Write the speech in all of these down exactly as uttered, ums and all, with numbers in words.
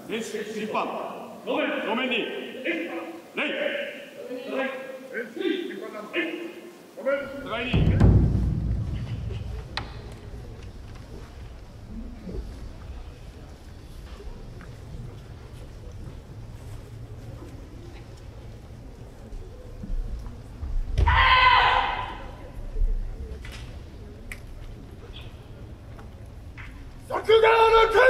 レス一般正面に礼互いに作川の剣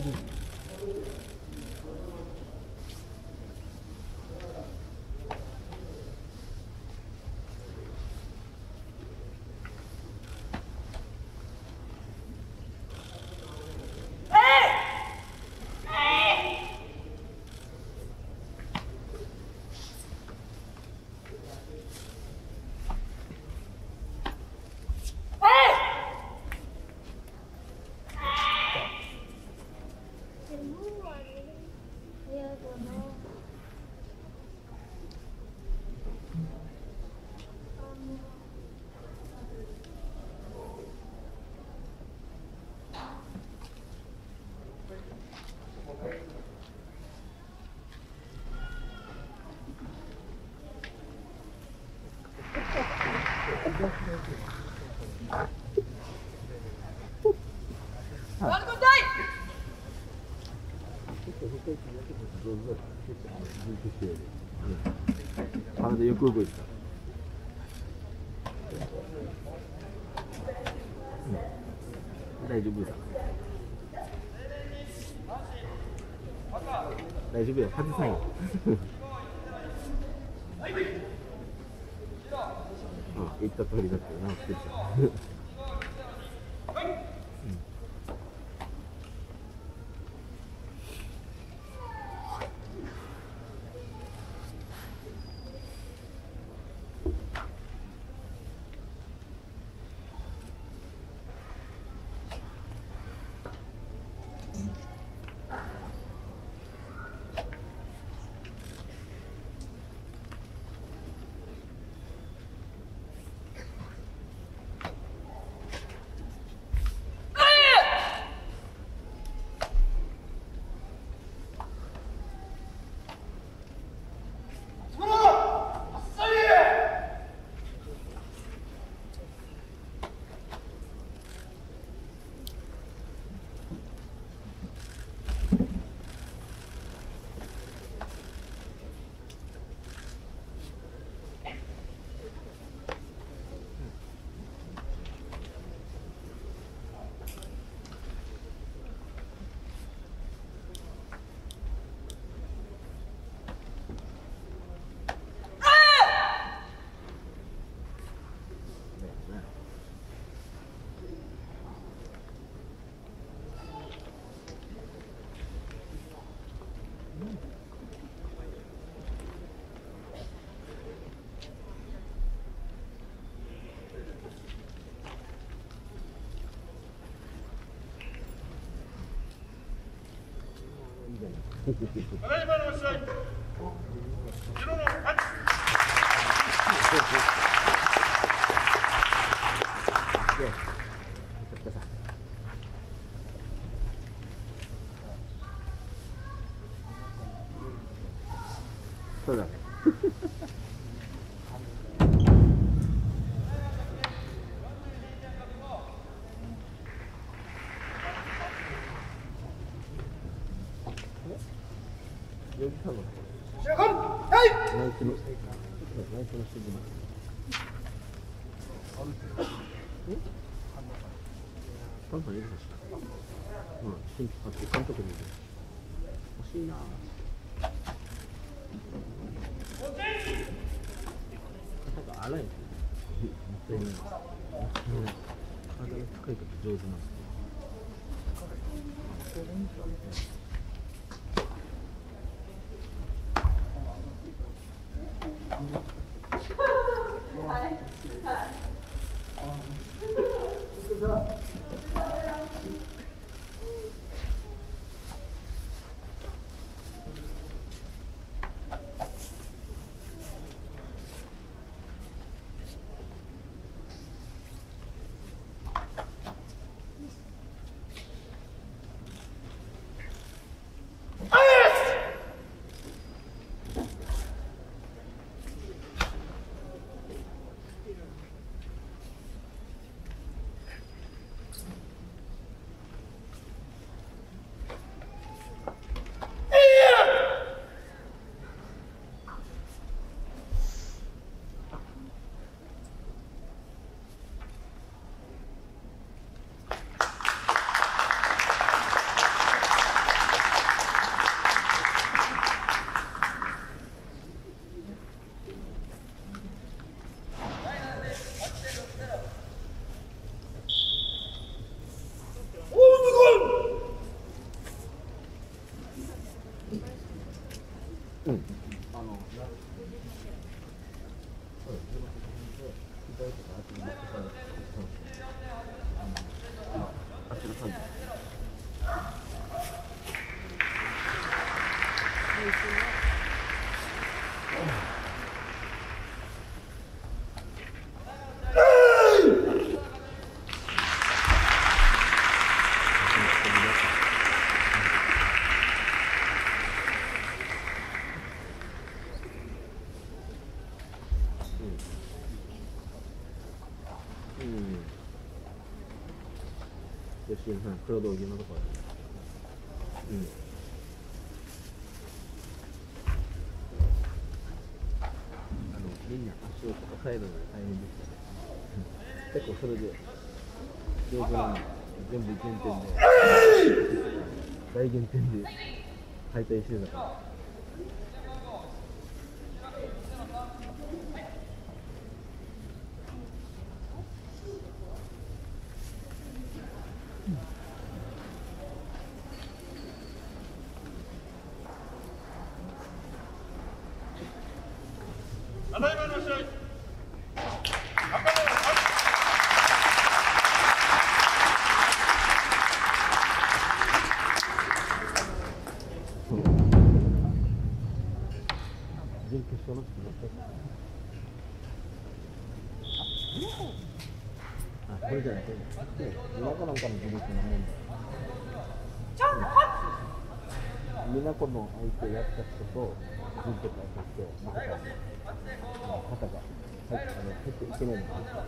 体よく動いてた。うん、大丈夫だ。大丈夫よ、外さんよ。あ、言った通りだったよな、って言った。 ただいまの試合、白の勝ち。 そうだ。 試合開始。はい。 ナイスの、ナイスの指示。パンパン入れました。うん、新監督にいる。惜しいな。肩が荒い。本当に。体が高いから上手なんです。 うん。あの、そうですね。左とかあっちに持ってかれて、あの、あっちの感じ。うん。よし、黒道着のところ。うん。あの、みんな足を押さえるのが大変でしたね。結構それで、上手なんで、全部減点で、大減点で敗退してたから。 ただいまの試合、赤の準決勝の時にあ、これじゃない、これ今かなんかのグループのもんだ。みなこの相手やった人と、準決勝やって、負けたんで、肩が入って、あの、入っていけないのがあったから。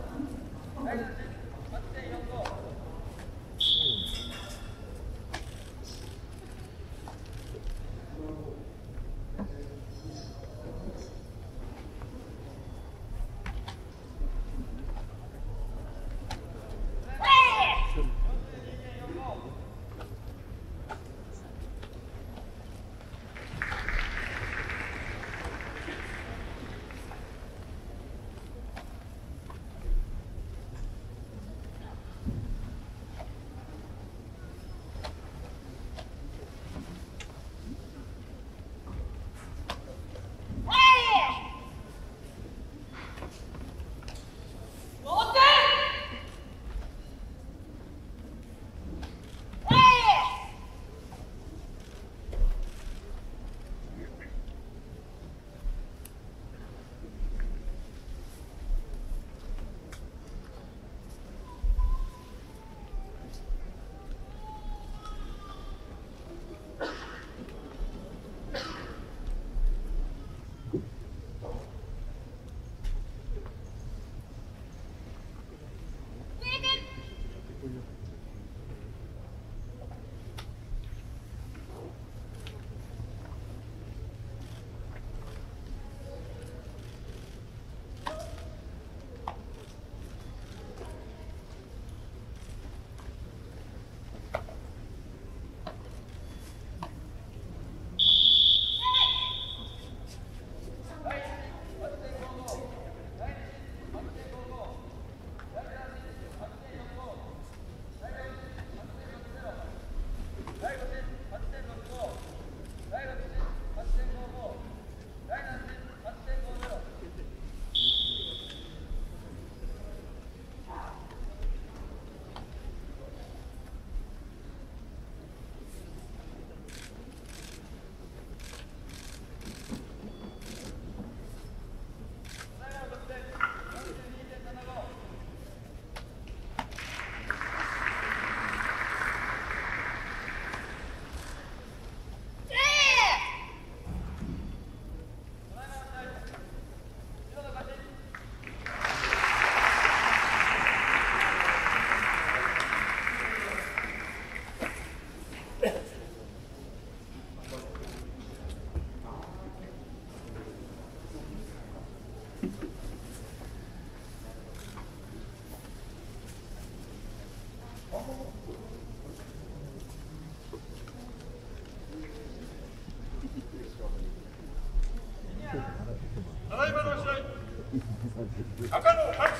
ただいまの試合、赤の勝ち。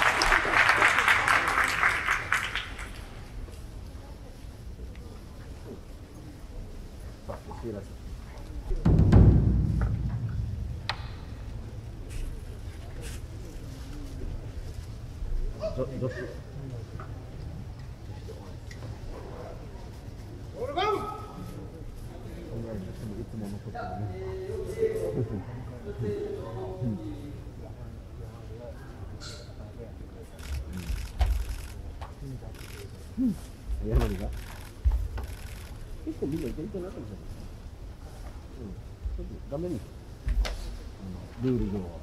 うん。 いらっしゃる。女子。 オールガウン。 いつものことだね。山根が結構みんな勉強になってるじゃない。うん、ちょっと画面にあのルール上は。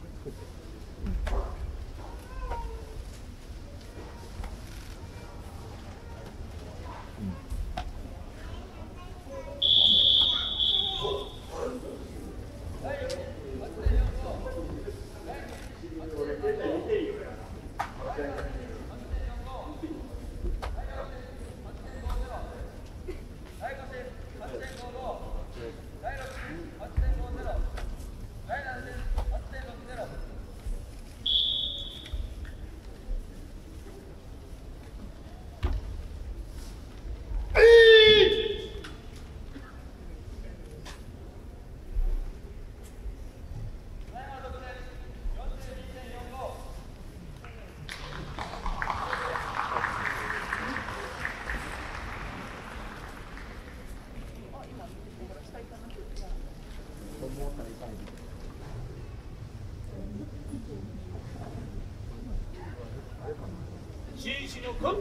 紳士の子。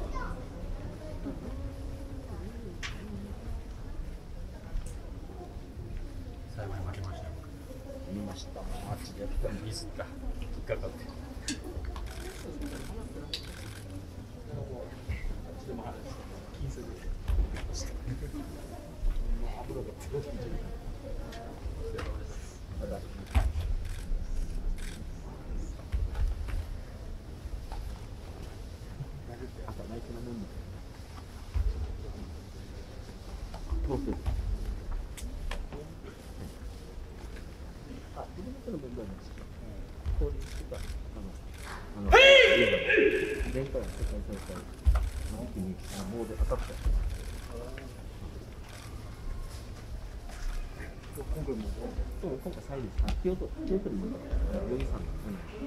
最後に負けましたよ。 見ました。マジで。 ミスった。引っかかって。 どうする？あ、自分の分断です。こういう人が、あの、あの、前回の世界大会の時に棒で当たった。今回も、今回最後です。京都、京都に向かった。余裕さんが。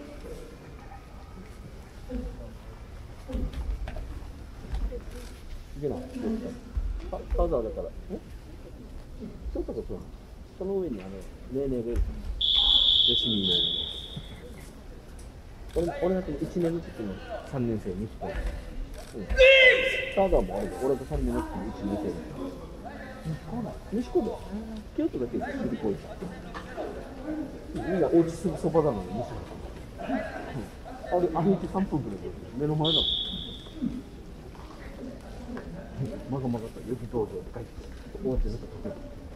いけない。パウダーだから、えちょっとこっちなのその上にあの、ねえねえがいる。よしみの。俺、俺だっていちねんの時のさんねん生、息子。うん。パウダーもあるで、俺とさんねんの時のいちねん生だ。息子だよ。京都だけですぐこいつ。みんなお家すぐそばなのに、息子。あれ、歩いてさんぷんくらいで、目の前だもん。まがまがと雪道場で帰って終わってなんか溶ける。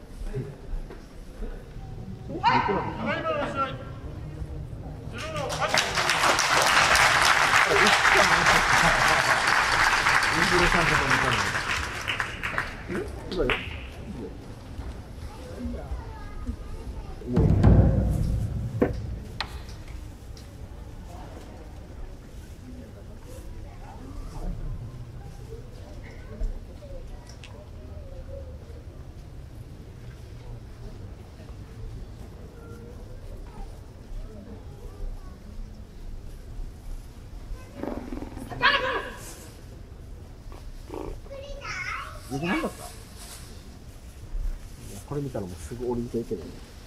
ただいまの試合。白の勝ち。 インフレさんとかみたいな。え？すごいよ。もう。僕なんだった？いやこれ見たらもうすぐ降りていけるね。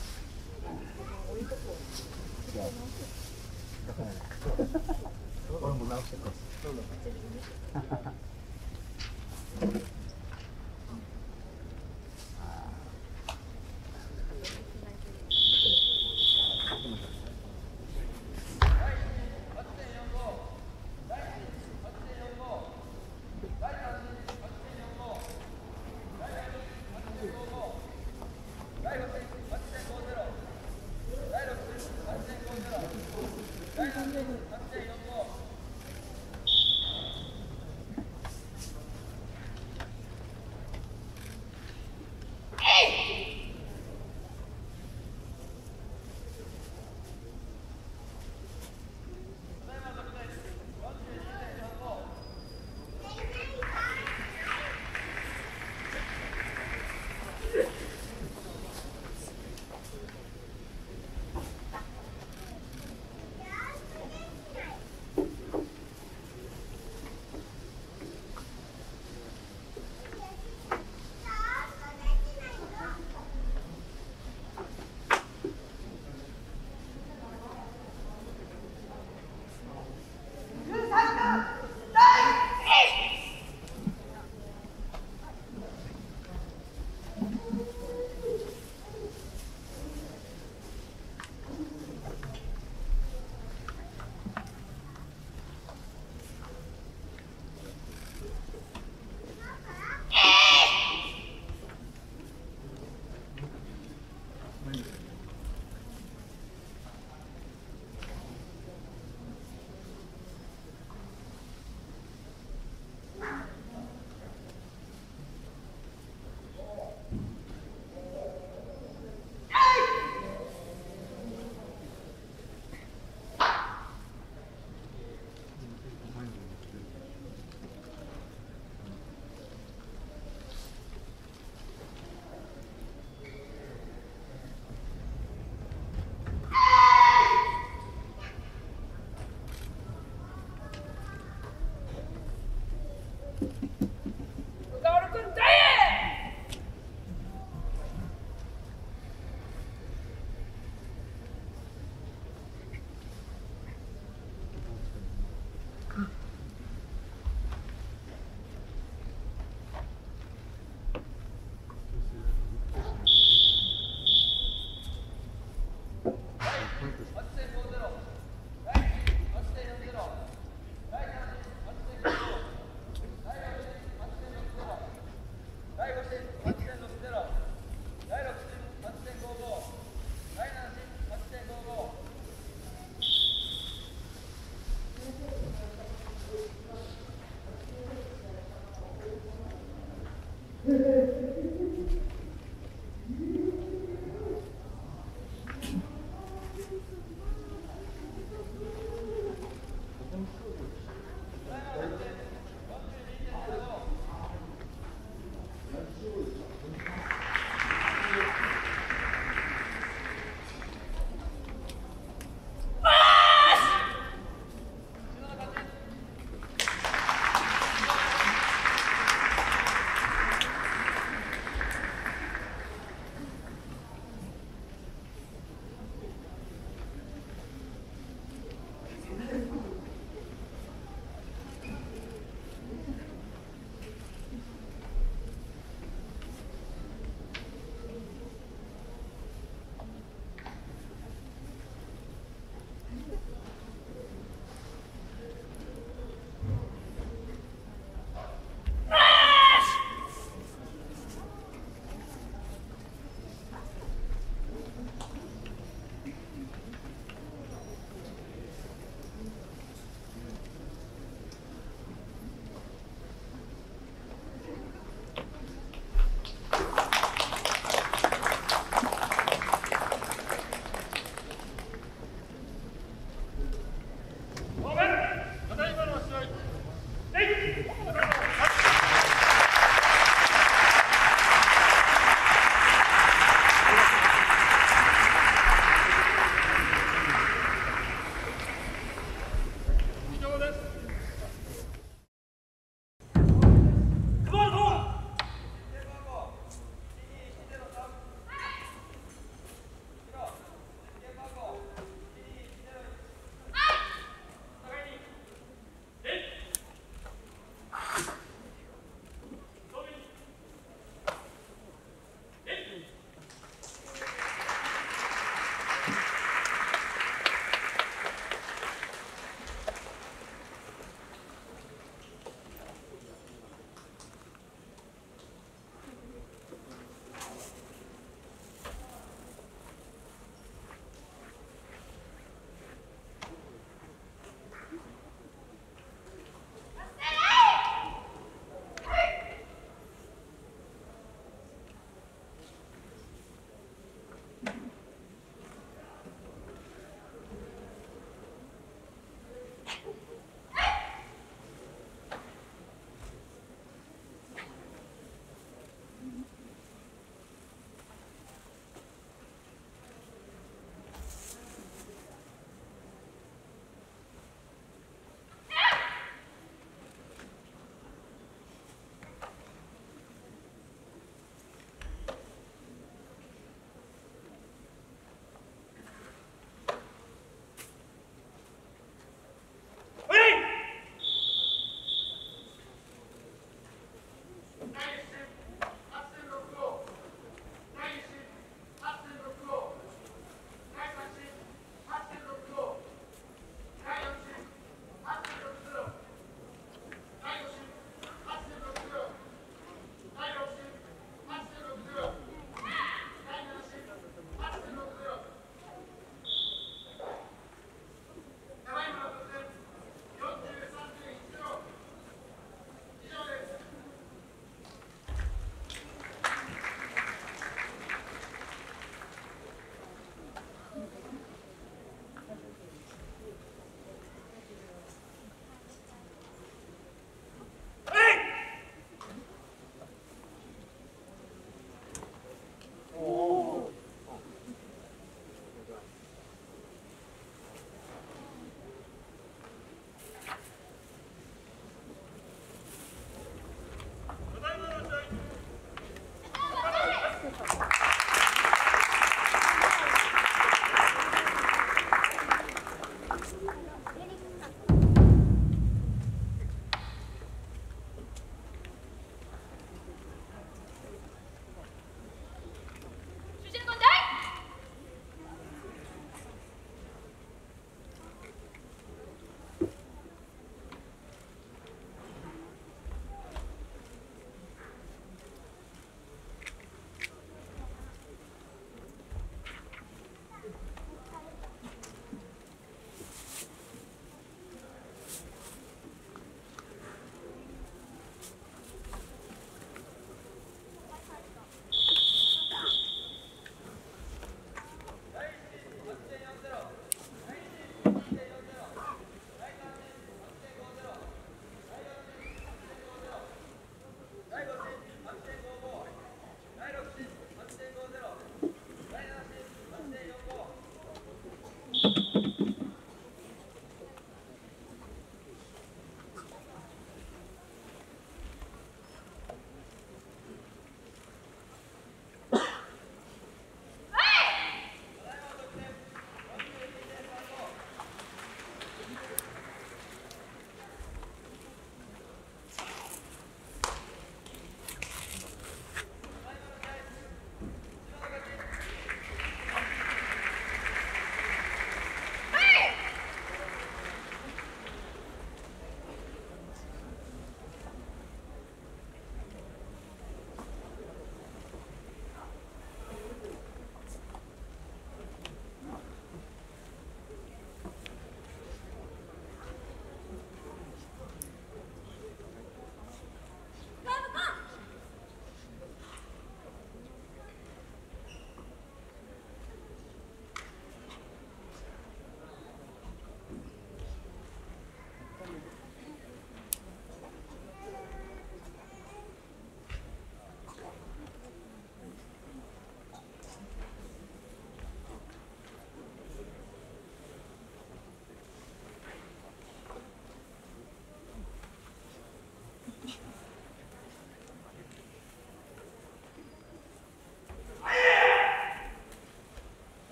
いや、だからね。俺も直してください。 え